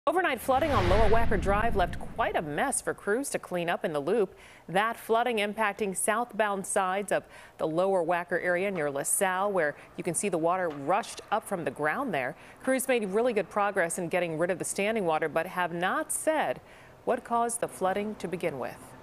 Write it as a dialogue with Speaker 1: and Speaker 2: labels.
Speaker 1: Overnight flooding on Lower Wacker Drive left quite a mess for crews to clean up in the loop. That flooding impacting southbound sides of the Lower Wacker area near LaSalle, where you can see the water rushed up from the ground there. Crews made really good progress in getting rid of the standing water, but have not said what caused the flooding to begin with.